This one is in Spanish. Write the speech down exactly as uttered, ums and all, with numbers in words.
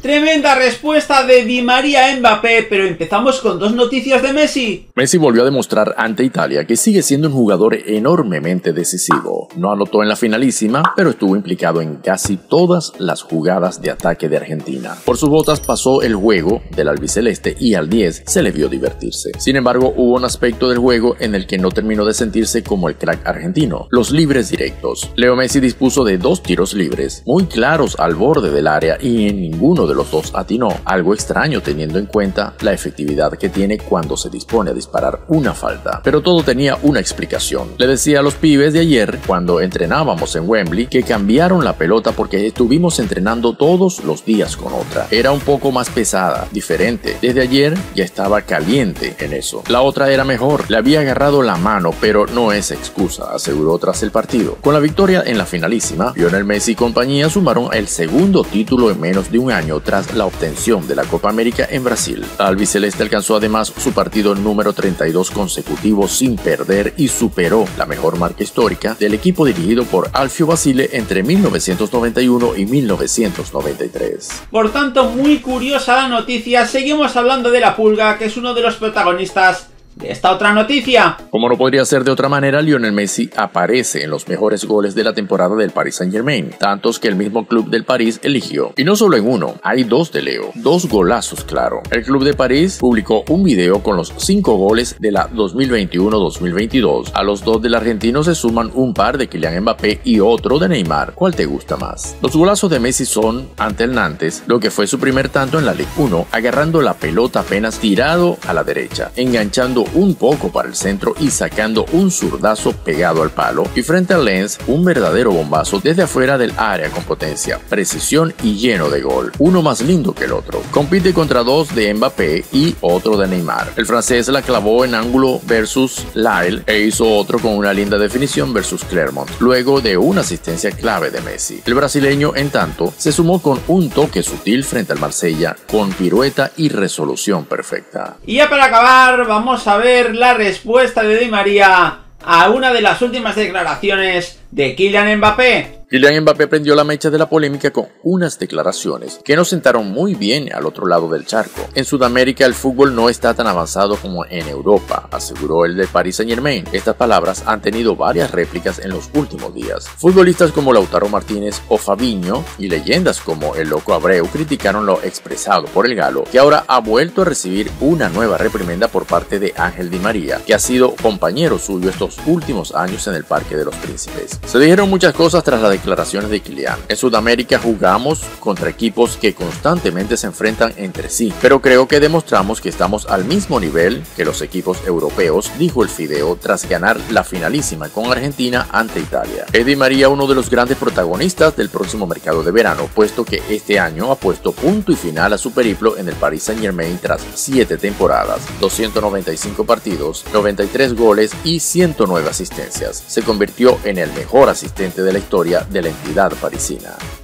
Tremenda respuesta de Di María a Mbappé, pero empezamos con dos noticias de Messi. Messi volvió a demostrar ante Italia que sigue siendo un jugador enormemente decisivo. No anotó en la finalísima, pero estuvo implicado en casi todas las jugadas de ataque de Argentina. Por sus botas pasó el juego del albiceleste y al diez se le vio divertirse. Sin embargo, hubo un aspecto del juego en el que no terminó de sentirse como el crack argentino: los libres directos. Leo Messi dispuso de dos tiros libres, muy claros al borde del área, y en ninguno de los dos atinó, algo extraño teniendo en cuenta la efectividad que tiene cuando se dispone a disparar una falta. Pero todo tenía una explicación. Le decía a los pibes de ayer, cuando entrenábamos en Wembley, que cambiaron la pelota porque estuvimos entrenando todos los días con otra. Era un poco más pesada, diferente. Desde ayer ya estaba caliente en eso. La otra era mejor. Le había agarrado la mano, pero no es excusa, aseguró tras el partido. Con la victoria en la finalísima, Lionel Messi y compañía sumaron el segundo título en menos de un año tras la obtención de la Copa América en Brasil. La albiceleste alcanzó además su partido número treinta y dos consecutivo sin perder y superó la mejor marca histórica del equipo dirigido por Alfio Basile entre mil novecientos noventa y uno y mil novecientos noventa y tres. Por tanto, muy curiosa la noticia. Seguimos hablando de la Pulga, que es uno de los protagonistas de esta otra noticia. Como no podría ser de otra manera, Lionel Messi aparece en los mejores goles de la temporada del Paris Saint-Germain, tantos que el mismo club del París eligió. Y no solo en uno, hay dos de Leo, dos golazos claro. El club de París publicó un video con los cinco goles de la dos mil veintiuno dos mil veintidós. A los dos del argentino se suman un par de Kylian Mbappé y otro de Neymar. ¿Cuál te gusta más? Los golazos de Messi son ante el Nantes, lo que fue su primer tanto en la Ligue uno, agarrando la pelota apenas tirado a la derecha, enganchando un poco para el centro y sacando un zurdazo pegado al palo, y frente al Lens un verdadero bombazo desde afuera del área con potencia, precisión y lleno de gol, uno más lindo que el otro. Compite contra dos de Mbappé y otro de Neymar. El francés la clavó en ángulo versus Lille e hizo otro con una linda definición versus Clermont, luego de una asistencia clave de Messi. El brasileño, en tanto, se sumó con un toque sutil frente al Marsella, con pirueta y resolución perfecta. Y ya para acabar, vamos a A ver la respuesta de Di María a una de las últimas declaraciones de Kylian Mbappé. Kylian Mbappé prendió la mecha de la polémica con unas declaraciones que nos sentaron muy bien al otro lado del charco. En Sudamérica el fútbol no está tan avanzado como en Europa, aseguró el de Paris Saint-Germain. Estas palabras han tenido varias réplicas en los últimos días. Futbolistas como Lautaro Martínez o Fabinho y leyendas como el Loco Abreu criticaron lo expresado por el galo, que ahora ha vuelto a recibir una nueva reprimenda por parte de Ángel Di María, que ha sido compañero suyo estos últimos años en el Parque de los Príncipes. Se dijeron muchas cosas tras la declaraciones de Kylian. En Sudamérica jugamos contra equipos que constantemente se enfrentan entre sí, pero creo que demostramos que estamos al mismo nivel que los equipos europeos, dijo el Fideo tras ganar la finalísima con Argentina ante Italia. Es Di María uno de los grandes protagonistas del próximo mercado de verano, puesto que este año ha puesto punto y final a su periplo en el Paris Saint-Germain tras siete temporadas, doscientos noventa y cinco partidos, noventa y tres goles y ciento nueve asistencias. Se convirtió en el mejor asistente de la historia de la entidad parisina.